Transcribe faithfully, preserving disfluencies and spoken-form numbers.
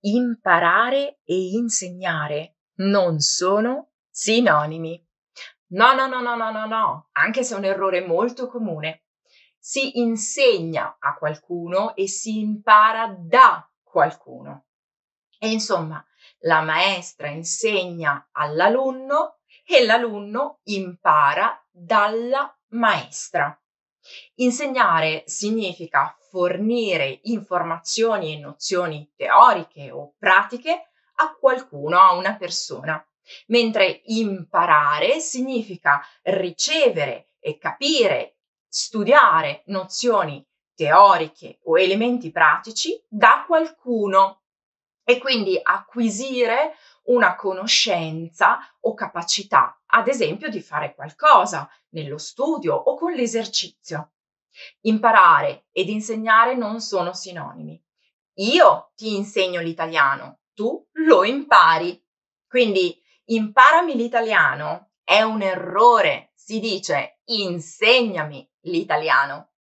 Imparare e insegnare non sono sinonimi. No, no, no, no, no, no, no, anche se è un errore molto comune. Si insegna a qualcuno e si impara da qualcuno. E insomma, la maestra insegna all'alunno e l'alunno impara dalla maestra. Insegnare significa fornire informazioni e nozioni teoriche o pratiche a qualcuno, a una persona, mentre imparare significa ricevere e capire, studiare nozioni teoriche o elementi pratici da qualcuno e quindi acquisire una conoscenza o capacità, ad esempio di fare qualcosa nello studio o con l'esercizio. Imparare ed insegnare non sono sinonimi. Io ti insegno l'italiano, tu lo impari. Quindi imparami l'italiano è un errore, si dice insegnami l'italiano.